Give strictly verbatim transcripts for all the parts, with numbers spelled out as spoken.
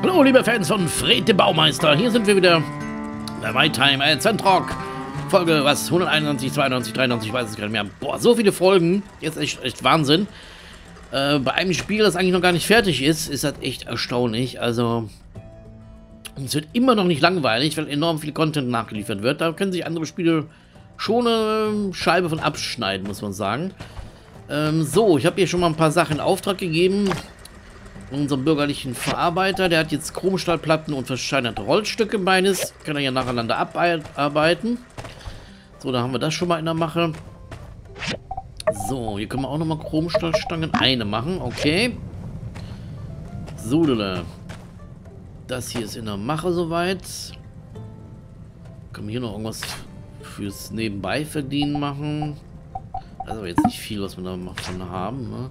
Hallo, liebe Fans von Fred dem Baumeister. Hier sind wir wieder bei My Time at Zentrock. Folge, was? hunderteinundneunzig, zweiundneunzig, dreiundneunzig, ich weiß es gar nicht mehr. Boah, so viele Folgen. Jetzt echt, echt Wahnsinn. Äh, bei einem Spiel, das eigentlich noch gar nicht fertig ist, ist das echt erstaunlich. Also, es wird immer noch nicht langweilig, weil enorm viel Content nachgeliefert wird. Da können sich andere Spiele schon eine Scheibe von abschneiden, muss man sagen. Ähm, so, ich habe hier schon mal ein paar Sachen in Auftrag gegeben. Unserem bürgerlichen Verarbeiter, der hat jetzt Chromstahlplatten und versteinerte Rollstücke beides. Kann er ja nacheinander abarbeiten. So, da haben wir das schon mal in der Mache. So, hier können wir auch nochmal Chromstahlstangen. Eine machen, okay. So, das hier ist in der Mache soweit. Können wir hier noch irgendwas fürs Nebenbei verdienen machen? Also jetzt nicht viel, was wir davon haben, ne?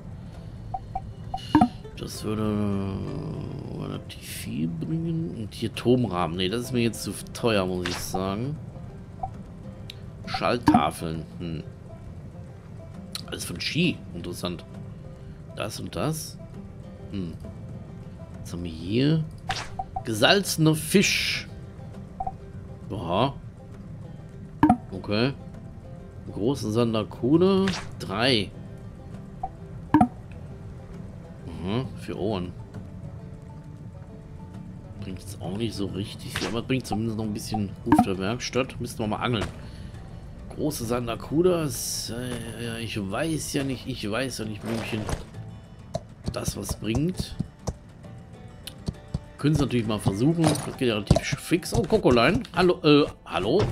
Das würde relativ viel bringen. Und hier Turmrahmen. Ne, das ist mir jetzt zu teuer, muss ich sagen. Schalltafeln. Hm. Alles von Ski. Interessant. Das und das. Hm. Was haben wir hier? Gesalzener Fisch. Aha. Okay. Große Sandakude. Drei. Für Ohren. Bringt es auch nicht so richtig viel, aber bringt zumindest noch ein bisschen Ruf der Werkstatt. Müssen wir mal angeln. Große Sandakudas. Äh, ich weiß ja nicht, ich weiß ja nicht, Blümchen, das was bringt. Können Sie natürlich mal versuchen. Das geht ja relativ fix. Oh, Kokolein. Hallo, äh, hallo?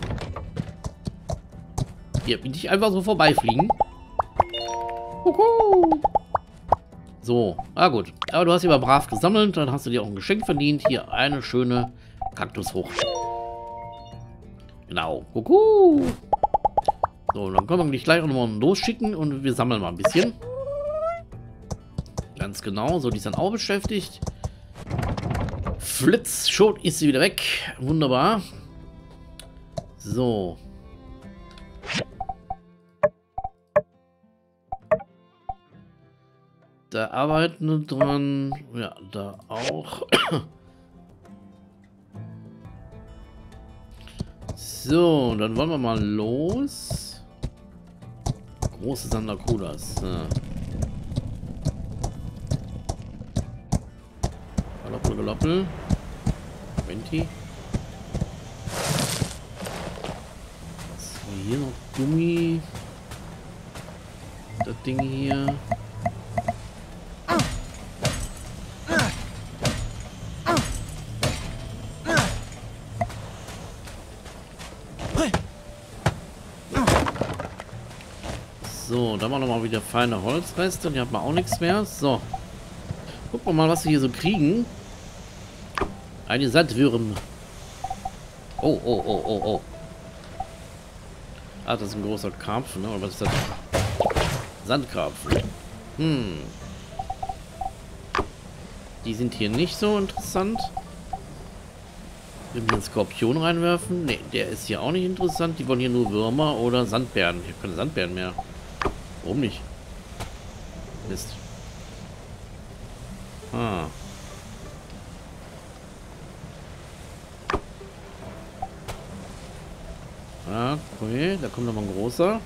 Hier, bin ich einfach so vorbeifliegen. Kuckuck. So, ah gut. Aber du hast sie aber brav gesammelt, dann hast du dir auch ein Geschenk verdient. Hier eine schöne Kaktusfrucht. Genau. Kuckuck. So, dann können wir dich gleich auch nochmal losschicken und wir sammeln mal ein bisschen. Ganz genau. So, die ist dann auch beschäftigt. Flitz, schon ist sie wieder weg. Wunderbar. So. Da arbeiten wir dran. Ja, da auch. So, dann wollen wir mal los. Große Sandakudas. Ja. Galoppel, galoppel. Venti. So, hier noch Gummi. Das Ding hier. So, da haben wir nochmal wieder feine Holzreste und hier hat man auch nichts mehr. So. Gucken wir mal, was wir hier so kriegen. Eine Sandwürm. Oh, oh, oh, oh, oh. Ah, das ist ein großer Karpfen, ne? Oder was ist das? Sandkarpfen. Hm. Die sind hier nicht so interessant. Wir müssen den Skorpion reinwerfen. Ne, der ist hier auch nicht interessant. Die wollen hier nur Würmer oder Sandbären. Ich habe keine Sandbären mehr. Warum nicht? Mist. Ah. Ah, okay, da kommt noch mal ein großer.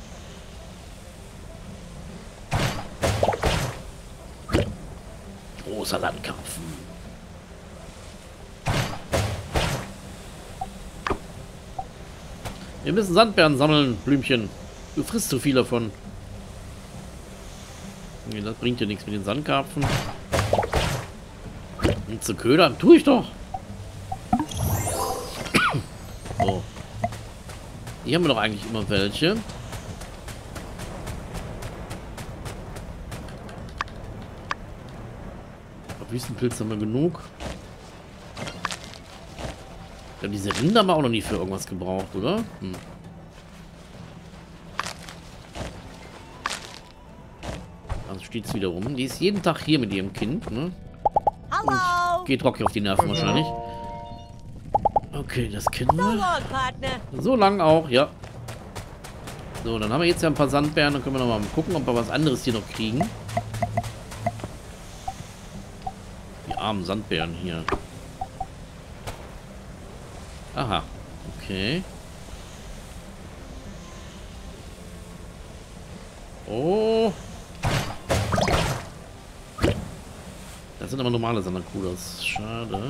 Großer Landkarpfen. Wir müssen Sandbären sammeln, Blümchen. Du frisst zu viel davon. Nee, das bringt ja nichts mit den Sandkarpfen. Und zu ködern, tue ich doch. So. Hier haben wir doch eigentlich immer welche. Wüstenpilz haben wir genug. Ich glaube, diese Rinder haben wir auch noch nie für irgendwas gebraucht, oder? Hm. Also steht es wieder rum. Die ist jeden Tag hier mit ihrem Kind, ne? Und geht Rocky auf die Nerven wahrscheinlich. Okay, das kennen wir. So lang auch, ja. So, dann haben wir jetzt ja ein paar Sandbären. Dann können wir noch mal gucken, ob wir was anderes hier noch kriegen. Die armen Sandbären hier. Aha. Okay. Oh. Das sind aber normale Sandakudas. Schade.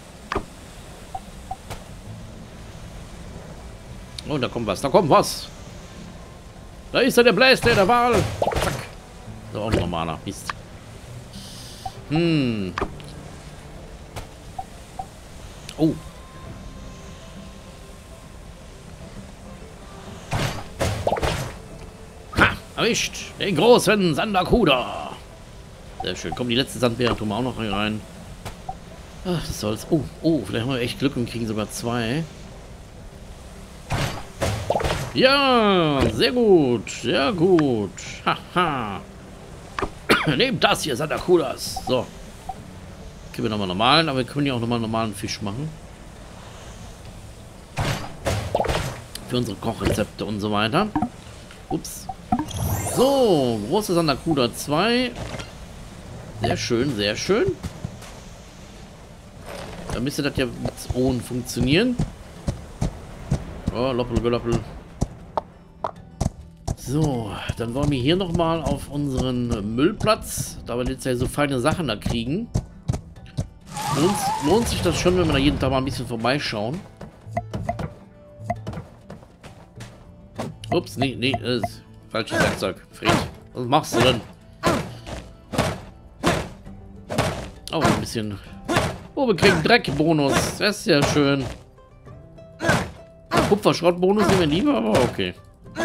Oh, da kommt was. Da kommt was. Da ist er, der Bläster der Wahl. Zack. So, auch ein normaler. Mist. Hm. Oh. Ha! Erwischt. Den großen Sandakuda. Sehr schön. Komm, die letzte Sandbeere tun wir auch noch rein. Ach, das soll's. Oh, oh, vielleicht haben wir echt Glück und kriegen sogar zwei. Ja, sehr gut, sehr gut. Haha. Nehmt das hier, Sandakudas. So. Können wir nochmal normalen, aber wir können ja auch nochmal normalen Fisch machen. Für unsere Kochrezepte und so weiter. Ups. So, große Sandakuda zwei. Sehr schön, sehr schön. Dann müsste das ja mit ohne funktionieren. Oh, Loppel, Loppel. So, dann wollen wir hier nochmal auf unseren Müllplatz, da wir jetzt ja so feine Sachen da kriegen. Lohnt, lohnt sich das schon, wenn wir da jeden Tag mal ein bisschen vorbeischauen. Ups, nee, nee, das ist falsches Werkzeug. Fred, was machst du denn? Oh, ein bisschen. Oh, wir kriegen Dreckbonus. Das ist ja schön. Kupferschrottbonus sind wir lieber, aber okay.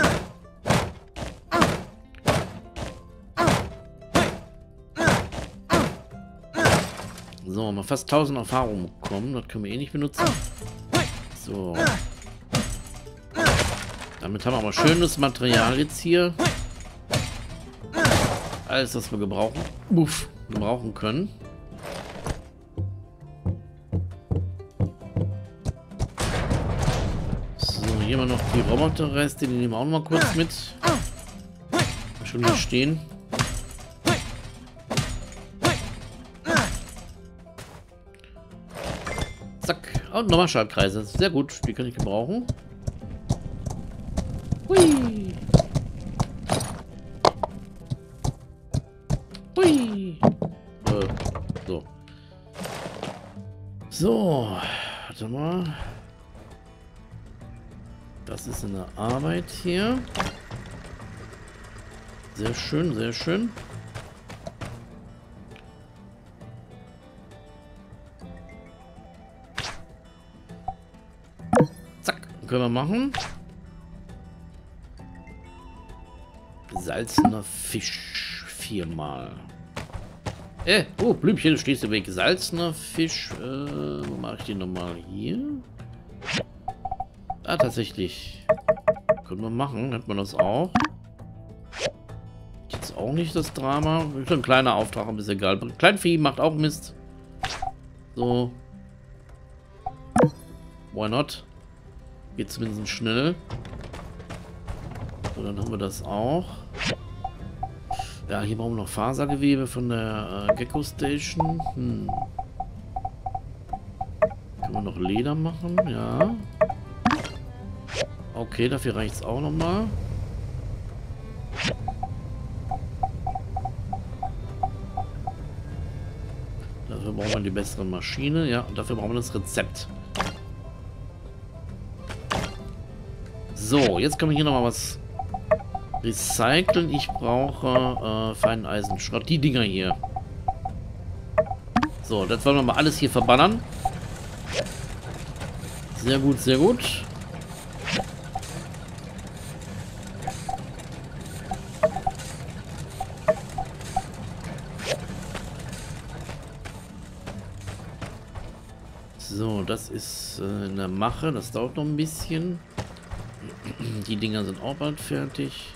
So, mal fast tausend Erfahrungen bekommen. Das können wir eh nicht benutzen. So. Damit haben wir aber schönes Material jetzt hier. Alles, was wir gebrauchen. Uff, gebrauchen können. So, hier haben wir noch die Roboterreste. Die nehmen wir auch noch mal kurz mit. Schon hier stehen. Zack. Und nochmal Schaltkreise. Sehr gut. Die kann ich gebrauchen. Hui. Hui. Äh, so. So. Warte mal. Das ist eine Arbeit hier. Sehr schön, sehr schön. Zack, können wir machen. Salzener Fisch. Viermal. Äh, oh, Blümchen, du stehst du weg. Salzener Fisch. Äh, wo mache ich den nochmal? Hier? Ah, tatsächlich. Können wir machen. Hat man das auch? Jetzt auch nicht das Drama. Ist ein kleiner Auftrag, ist egal. Kleinvieh macht auch Mist. So. Why not? Geht zumindest schnell. So, dann haben wir das auch. Ja, hier brauchen wir noch Fasergewebe von der äh, Gecko Station. Hm. Können wir noch Leder machen? Ja. Okay, dafür reicht es auch nochmal. Dafür brauchen wir die bessere Maschine. Ja, und dafür brauchen wir das Rezept. So, jetzt können wir hier nochmal was recyceln. Ich brauche äh, feinen Eisenschrott. Die Dinger hier. So, das wollen wir mal alles hier verballern. Sehr gut, sehr gut. So, das ist äh, in der Mache. Das dauert noch ein bisschen. Die Dinger sind auch bald fertig.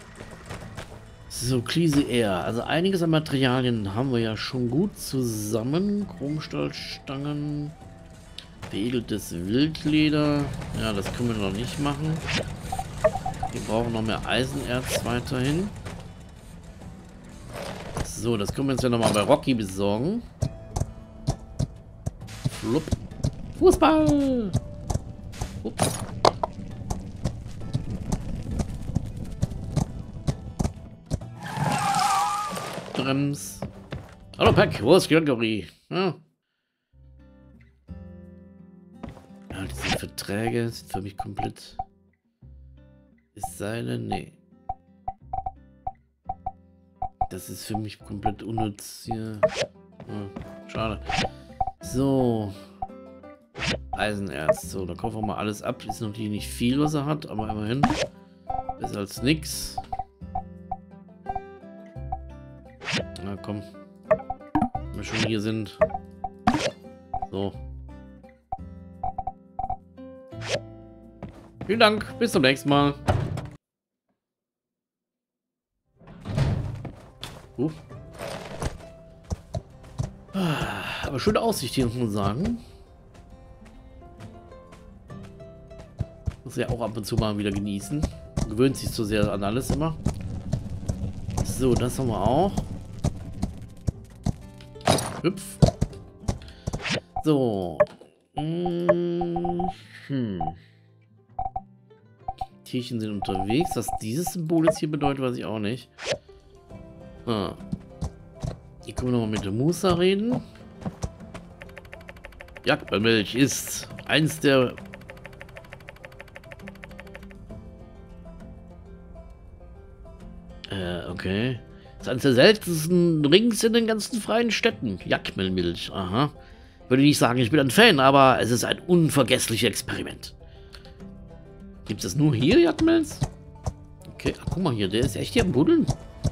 So, Kliese Air. Also einiges an Materialien haben wir ja schon gut zusammen. Chromstahlstangen. Veredeltes Wildleder. Ja, das können wir noch nicht machen. Wir brauchen noch mehr Eisenerz weiterhin. So, das können wir uns ja nochmal bei Rocky besorgen. Flupp. Fußball! Ups. Brems. Hallo Pack, wo ist Gregory? Ja. Ja, diese Verträge sind für mich komplett... Es sei denn, nee. Das ist für mich komplett unnütz hier. Ja, schade. So. Eisenerz. So, da kaufen wir mal alles ab. Ist natürlich nicht viel, was er hat, aber immerhin. Besser als nix. Na komm. Wenn wir schon hier sind. So. Vielen Dank. Bis zum nächsten Mal. Uh. Aber schöne Aussicht hier, muss man sagen. Muss ja auch ab und zu mal wieder genießen. Gewöhnt sich so sehr an alles immer. So, das haben wir auch. Hüpf. So. Hm. Tierchen sind unterwegs. Was dieses Symbol jetzt hier bedeutet, weiß ich auch nicht. Ah. Hier können wir nochmal mit der Musa reden. Jagdmilch ist eins der... Äh, okay. Das ist eines der seltensten Rings in den ganzen freien Städten. Jagdmilch, aha. Würde nicht sagen, ich bin ein Fan, aber es ist ein unvergessliches Experiment. Gibt es das nur hier, Jagdmilch? Okay, ach, guck mal hier, der ist echt hier am Buddeln.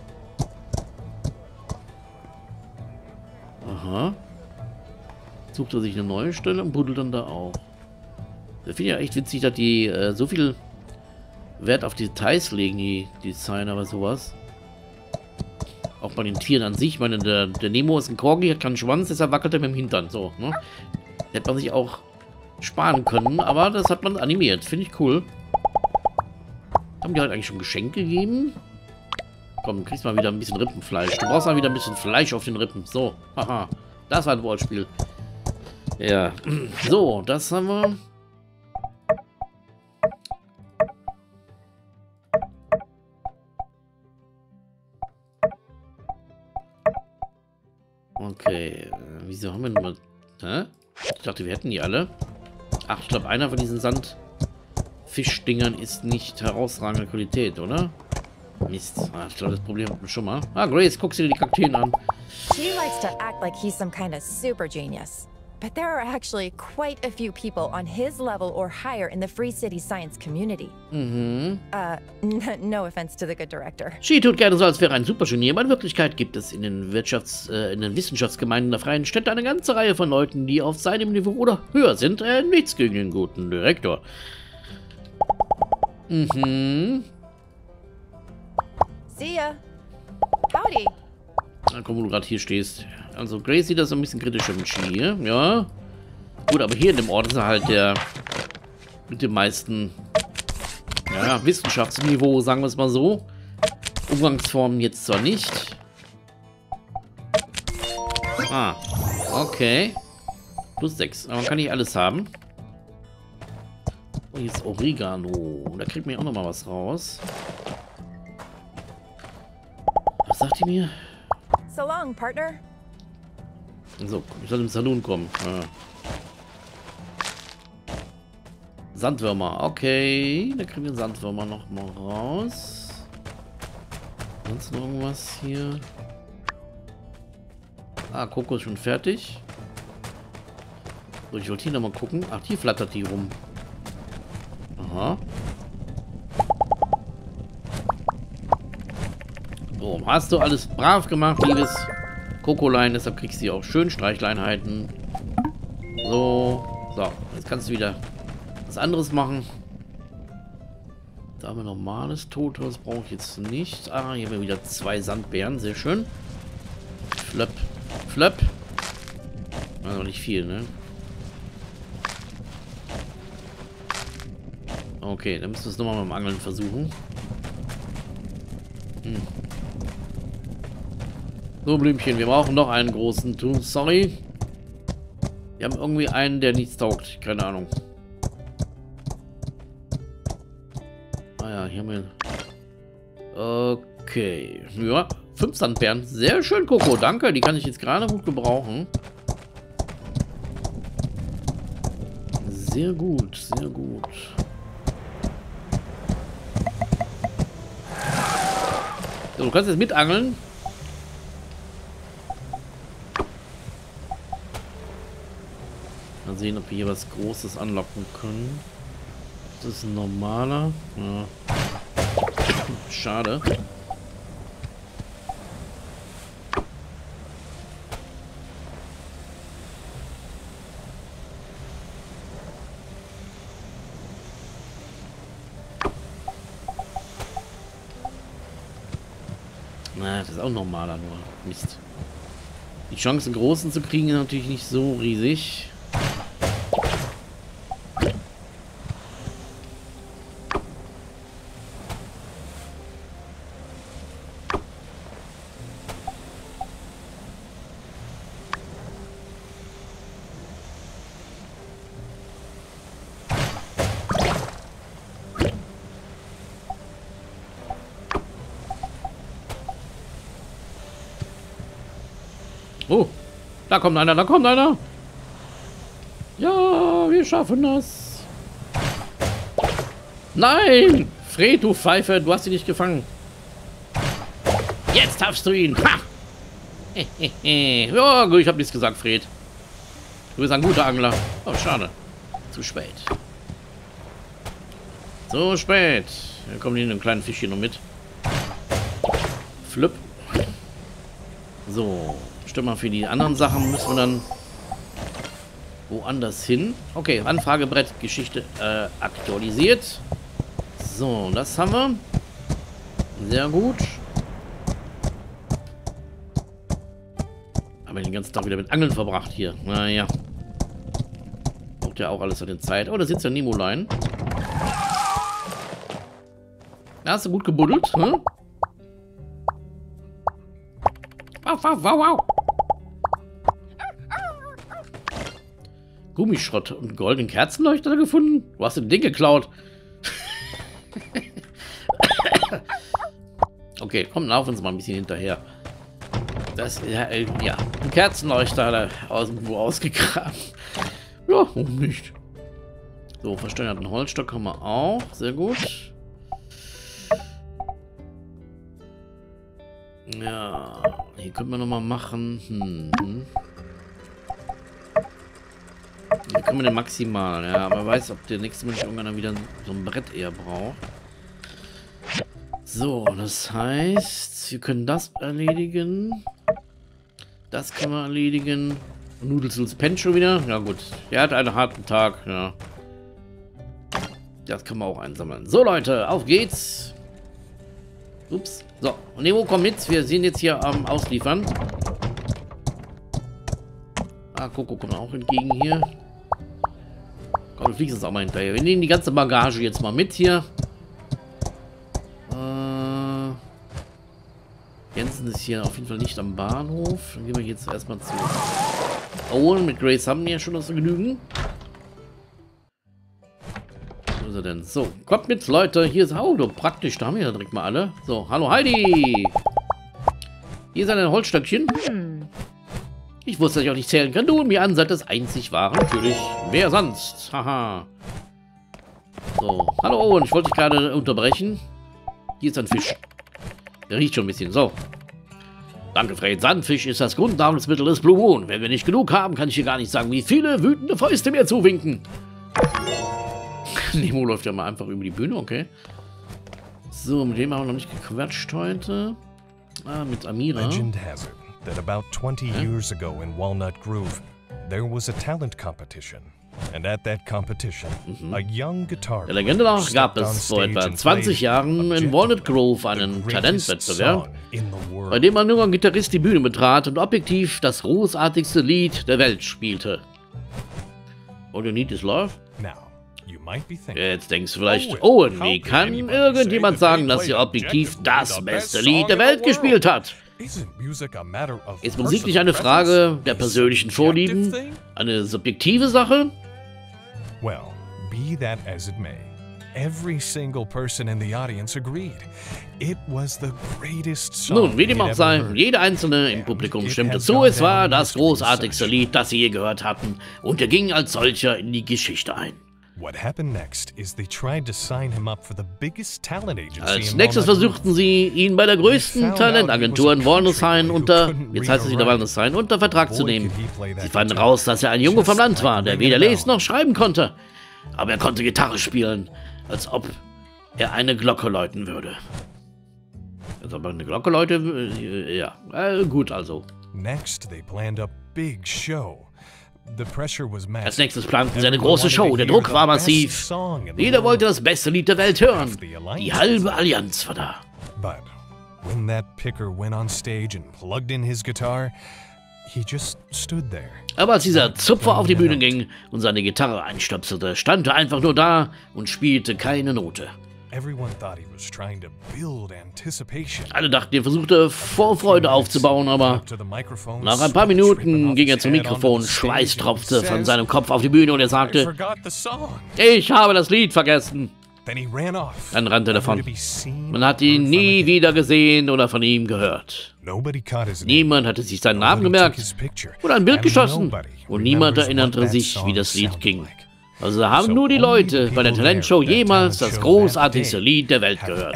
Aha. Sucht er sich eine neue Stelle und buddelt dann da auch. Ich finde ja echt witzig, dass die äh, so viel Wert auf Details legen, die Designer oder sowas. Auch bei den Tieren an sich. Ich meine, der, der Nemo ist ein Corgi, hat keinen Schwanz, deshalb wackelt er mit dem Hintern. So, ne? Hätte man sich auch sparen können, aber das hat man animiert. Finde ich cool. Haben die halt eigentlich schon Geschenke gegeben? Komm, du kriegst mal wieder ein bisschen Rippenfleisch. Du brauchst mal wieder ein bisschen Fleisch auf den Rippen. So, haha. Das war ein Wortspiel. Ja. So, das haben wir. Okay. Wieso haben wir denn mal... Hä? Ich dachte, wir hätten die alle. Ach, ich glaube, einer von diesen Sandfischdingern ist nicht herausragende Qualität, oder? Mist. Ah, ich glaube, das Problem hatten wir schon mal. Ah, Grace, guck dir die Kakteen an. He likes to act like he's some kind of super genius. But there are actually quite a few people on his level or higher in the Free City science community. Mhm. Uh, no offense to the good director. She tut gerne so, als wäre ein Supergenie, aber in Wirklichkeit gibt es in den Wirtschafts-, äh, in den Wissenschaftsgemeinden der freien Städte eine ganze Reihe von Leuten, die auf seinem Niveau oder höher sind. Äh, nichts gegen den guten Direktor. Mhm. See ya. Howdy. Na komm, wo du gerade hier stehst. Also Grace sieht das so ein bisschen kritischer mit She hier. Ja. Gut, aber hier in dem Ort ist er halt der mit dem meisten ja, Wissenschaftsniveau, sagen wir es mal so. Umgangsformen jetzt zwar nicht. Ah, okay. Plus sechs. Aber man kann nicht alles haben. Oh, hier ist Oregano. Da kriegt man ja auch noch mal was raus. Was sagt die mir? So long, partner. So, ich soll im Saloon kommen. Ja. Sandwürmer, okay. Da kriegen wir Sandwürmer noch mal raus. Sonst noch irgendwas hier? Ah, Coco ist schon fertig. So, ich wollte hier noch mal gucken. Ach, hier flattert die rum. Aha. So, hast du alles brav gemacht, liebes Kokolein. Deshalb kriegst du hier auch schön Streichleinheiten. So. So, jetzt kannst du wieder was anderes machen. Da haben wir normales Totes. Brauche ich jetzt nicht. Ah, hier haben wir wieder zwei Sandbären. Sehr schön. Flöpp. Flöpp. Also nicht viel, ne? Okay, dann müssen wir es nochmal beim Angeln versuchen. Hm. So, Blümchen, wir brauchen noch einen großen Tuch. Sorry. Wir haben irgendwie einen, der nichts taugt. Keine Ahnung. Ah ja, hier haben wir... Okay. Ja, fünf Sandbeeren. Sehr schön, Coco. Danke. Die kann ich jetzt gerade gut gebrauchen. Sehr gut, sehr gut. So, du kannst jetzt mitangeln. Mal sehen, ob wir hier was Großes anlocken können. Das ist ein normaler. Ja. Schade. Na, das ist auch ein normaler, nur Mist. Die Chance, einen großen zu kriegen, ist natürlich nicht so riesig. Oh, da kommt einer, da kommt einer. Ja, wir schaffen das. Nein! Fred, du Pfeife, du hast ihn nicht gefangen. Jetzt darfst du ihn. Ha! Ja, gut, ich habe nichts gesagt, Fred. Du bist ein guter Angler. Oh, schade. Zu spät. Zu spät. Hier kommen die in einem kleinen Fischchen noch mit. Flip. So. Stimmt mal, für die anderen Sachen müssen wir dann woanders hin. Okay, Anfragebrett, Geschichte äh, aktualisiert. So, das haben wir. Sehr gut. Aber den ganzen Tag wieder mit Angeln verbracht hier. Naja. Braucht ja auch alles an der Zeit. Oh, da sitzt ja Nemolein. Da hast du gut gebuddelt, hm? Wow, wow, wow, wow. Gummischrott und goldenen Kerzenleuchter gefunden? Du hast den Ding geklaut. Okay, komm, lauf uns mal ein bisschen hinterher. Das, ja, ja ein Kerzenleuchter hat er aus, irgendwo ausgegraben. Ja, warum nicht? So, versteuerten Holzstock haben wir auch. Sehr gut. Ja, hier können wir nochmal machen. Hm, hm. Hier können wir den maximal, ja, aber weiß, ob der nächste Mensch irgendwann dann wieder so ein Brett eher braucht. So, das heißt, wir können das erledigen. Das können wir erledigen. Nudelsels pennt schon wieder. Ja gut, er hat einen harten Tag, ja. Das können wir auch einsammeln. So Leute, auf geht's. Ups. So, und Nemo, komm mit. Wir sind jetzt hier am Ausliefern. Ah, Coco kommt auch entgegen hier. Komm, du fliegst uns auch mal hinterher. Wir nehmen die ganze Bagage jetzt mal mit hier. Äh, Jensen ist hier auf jeden Fall nicht am Bahnhof. Dann gehen wir jetzt erstmal zu Owen. Mit Grace haben wir ja schon das Vergnügen. Wo ist er denn? So, kommt mit, Leute. Hier ist Auto. Praktisch, da haben wir ja direkt mal alle. So, hallo Heidi. Hier ist ein Holzstöckchen. Hmm. Ich wusste, dass ich auch nicht zählen kann. Du und mir an seid das einzig wahre. Natürlich. Wer sonst? Haha. So. Hallo Owen. Ich wollte dich gerade unterbrechen. Hier ist ein Fisch. Der riecht schon ein bisschen. So. Danke, Fred. Sandfisch ist das Grundnahrungsmittel des Blue Moon. Wenn wir nicht genug haben, kann ich dir gar nicht sagen, wie viele wütende Fäuste mir zuwinken. Nemo läuft ja mal einfach über die Bühne. Okay. So, mit dem haben wir noch nicht gequatscht heute. Ah, mit Amira. Legend has it that about twenty years ago in Walnut Grove, there was a talent competition. And at that competition, mhm. a young guitar Der Legende nach gab es vor etwa zwanzig Jahren in Walnut Grove einen Talentwettbewerb, bei dem ein junger Gitarrist die Bühne betrat und objektiv das großartigste Lied der Welt spielte. All You Need Is Love? Jetzt denkst du vielleicht, Owen, wie kann irgendjemand sagen, dass er objektiv das beste Lied der Welt gespielt hat? Ist Musik nicht eine Frage der persönlichen Vorlieben? Eine subjektive Sache? Well, be that as it may, every single person in the audience agreed. It was the greatest song. Nun, wie dem auch sei, jeder Einzelne im Publikum stimmte zu, es war das großartigste Lied, das sie je gehört hatten, und er ging als solcher in die Geschichte ein. What happened next is they tried to sign him up for the biggest talent agency. Als nächstes versuchten sie, ihn bei der größten Talentagentur in Walnusheim unter, jetzt heißt es wieder Walnusheim, unter Vertrag zu nehmen. Sie fanden raus, dass er ein Junge vom Land war, der weder lesen noch schreiben konnte. Aber er konnte Gitarre spielen, als ob er eine Glocke läuten würde. Als ob er eine Glocke läute, ja, äh, gut also. Next they planned a big show. Als nächstes planten sie eine große Show. Der Druck war massiv. Jeder wollte das beste Lied der Welt hören. Die halbe Allianz war da. But when that picker went on stage and plugged in his guitar, he just stood there. Aber als dieser Zupfer auf die Bühne ging und seine Gitarre einstöpselte, stand er einfach nur da und spielte keine Note. Alle dachten, er versuchte Vorfreude aufzubauen, aber nach ein paar Minuten ging er zum Mikrofon, Schweiß tropfte von seinem Kopf auf die Bühne und er sagte, ich habe das Lied vergessen. Dann rannte er davon. Man hat ihn nie wieder gesehen oder von ihm gehört. Niemand hatte sich seinen Namen gemerkt oder ein Bild geschossen und niemand erinnerte sich, wie das Lied ging. Also haben nur die Leute bei der Talentshow jemals das großartigste Lied der Welt gehört.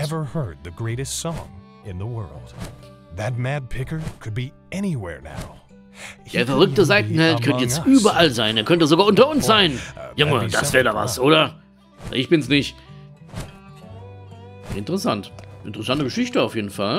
Der verrückte Seitenheld könnte jetzt überall sein. Er könnte sogar unter uns sein. Junge, das wäre da was, oder? Ich bin's nicht. Interessant. Interessante Geschichte auf jeden Fall.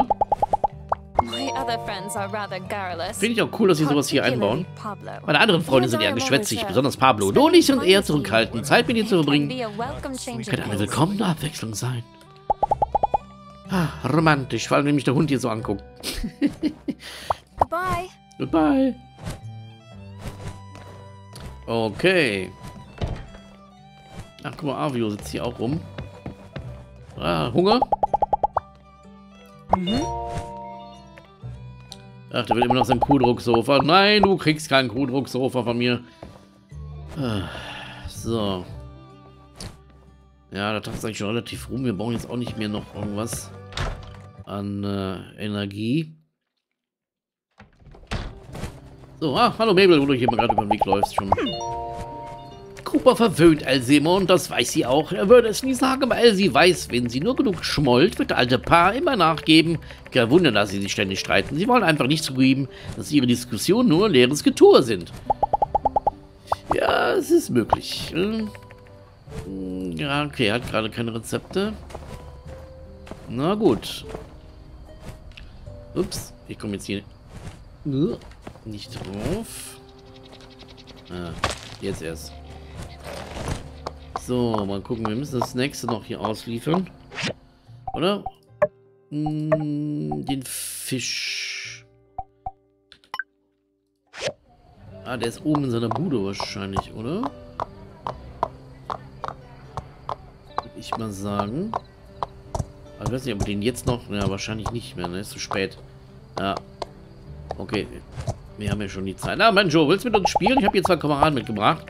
Finde ich auch cool, dass sie sowas hier einbauen. Meine anderen Freunde sind eher geschwätzig, besonders Pablo. Donis und er zurückhaltend, Zeit mit ihr zu verbringen. Könnte eine willkommene Abwechslung sein. Ah, romantisch, vor allem wenn mich der Hund hier so anguckt. Goodbye. Goodbye. Okay. Ach, guck mal, Avio sitzt hier auch rum. Ah, Hunger? Mhm. Ach, der will immer noch sein Kuhdrucksofa. Nein, du kriegst kein Kuhdrucksofa von mir. So. Ja, der Tag ist eigentlich schon relativ rum. Wir brauchen jetzt auch nicht mehr noch irgendwas an äh, Energie. So, ah, hallo Mabel, wo du hier mal gerade über den Weg läufst schon. Cooper verwöhnt Elsie immer und das weiß sie auch. Er würde es nie sagen, aber Elsie weiß, wenn sie nur genug schmollt, wird der alte Paar immer nachgeben. Kein Wunder, dass sie sich ständig streiten. Sie wollen einfach nicht zugeben, dass ihre Diskussionen nur leeres Getue sind. Ja, es ist möglich. Ja, okay, er hat gerade keine Rezepte. Na gut. Ups, ich komme jetzt hier nicht drauf. Ah, jetzt erst. So, mal gucken. Wir müssen das nächste noch hier ausliefern. Oder? Hm, den Fisch. Ah, der ist oben in seiner Bude wahrscheinlich, oder? Würde ich mal sagen. Aber ich weiß nicht, ob wir den jetzt noch... Ja, wahrscheinlich nicht mehr, ne? Ist zu spät. Ja. Okay. Wir haben ja schon die Zeit. Ah, Banjo, willst du mit uns spielen? Ich habe hier zwei Kameraden mitgebracht.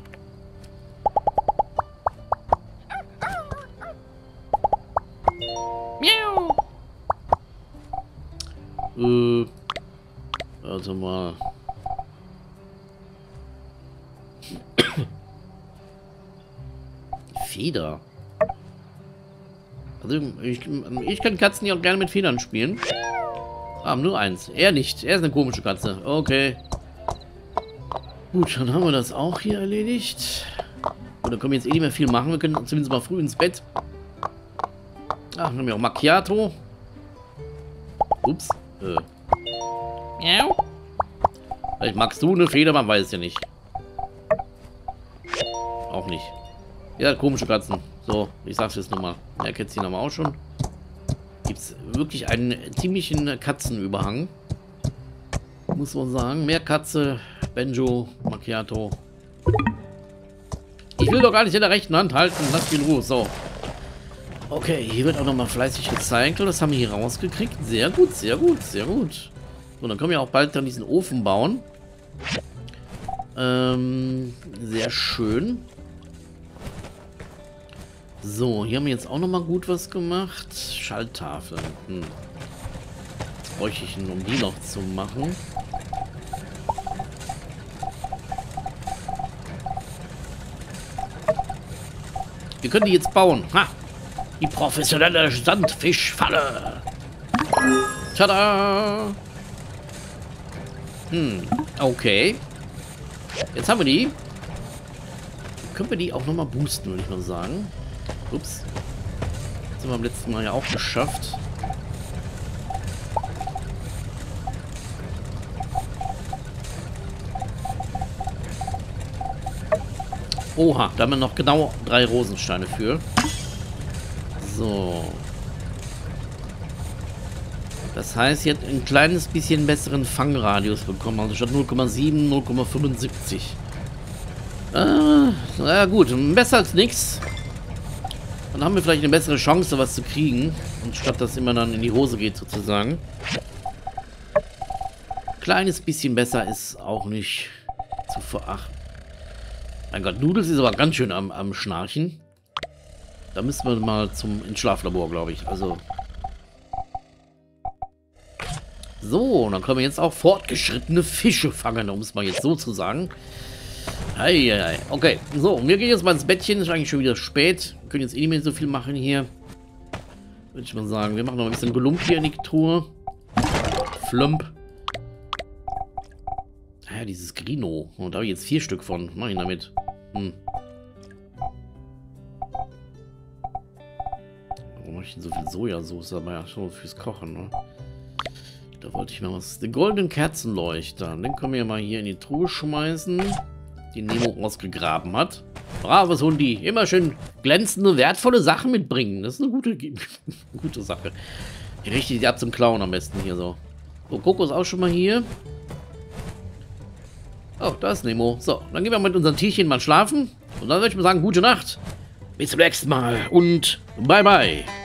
Äh, also mal. Feder. Also ich, ich kann Katzen ja auch gerne mit Federn spielen. Ah, nur eins. Er nicht. Er ist eine komische Katze. Okay. Gut, dann haben wir das auch hier erledigt. Und dann können wir jetzt eh nicht mehr viel machen. Wir können zumindest mal früh ins Bett. Ach, haben wir auch Macchiato. Ups. Äh. Miau. Vielleicht magst du eine Feder, man weiß es ja nicht. Auch nicht. Ja, komische Katzen. So, ich sag's jetzt nochmal. Der Kätzchen haben wir auch schon. Gibt's wirklich einen ziemlichen Katzenüberhang. Muss man sagen. Mehr Katze, Banjo, Macchiato. Ich will doch gar nicht in der rechten Hand halten. Lass mich in Ruhe. So. Okay, hier wird auch nochmal fleißig gezeigt. Das haben wir hier rausgekriegt. Sehr gut, sehr gut, sehr gut. So, dann können wir auch bald dann diesen Ofen bauen. Ähm, sehr schön. So, hier haben wir jetzt auch nochmal gut was gemacht. Schalltafeln. Hm. Jetzt bräuchte ich ihn, um die noch zu machen. Wir können die jetzt bauen. Ha! Die professionelle Sandfischfalle. Tada! Hm, okay. Jetzt haben wir die. Können wir die auch nochmal boosten, würde ich mal sagen. Ups. Das haben wir beim letzten Mal ja auch geschafft. Oha, da haben wir noch genau drei Rosensteine für. So. Das heißt, jetzt ein kleines bisschen besseren Fangradius bekommen. Also statt null Komma sieben, null Komma fünfundsiebzig. Äh, na gut, besser als nichts. Dann haben wir vielleicht eine bessere Chance, was zu kriegen. Anstatt dass immer dann in die Hose geht, sozusagen. Kleines bisschen besser ist auch nicht zu verachten. Mein Gott, Noodles ist aber ganz schön am, am Schnarchen. Da müssen wir mal zum ins Schlaflabor, glaube ich. Also. So, dann können wir jetzt auch fortgeschrittene Fische fangen, um es mal jetzt so zu sagen. Eieiei. Okay, so, wir gehen jetzt mal ins Bettchen. Ist eigentlich schon wieder spät. Wir können jetzt eh nicht mehr so viel machen hier. Würde ich mal sagen. Wir machen noch ein bisschen Gelump hier in die Tour. Flump. Ja, dieses Grino. Oh, da habe ich jetzt vier Stück von. Mach ich damit. Hm. Warum mache ich denn so viel Sojasauce? Aber ja, schon fürs Kochen, ne? Da wollte ich mal was. Den goldenen Kerzenleuchter. Den können wir mal hier in die Truhe schmeißen. Die Nemo ausgegraben hat. Braves Hundi. Immer schön glänzende, wertvolle Sachen mitbringen. Das ist eine gute, gute Sache. Richtig, die ab zum Klauen am besten hier so. So, Coco ist auch schon mal hier. Oh, da ist Nemo. So, dann gehen wir mit unseren Tierchen mal schlafen. Und dann würde ich mal sagen, gute Nacht. Bis zum nächsten Mal und bye bye.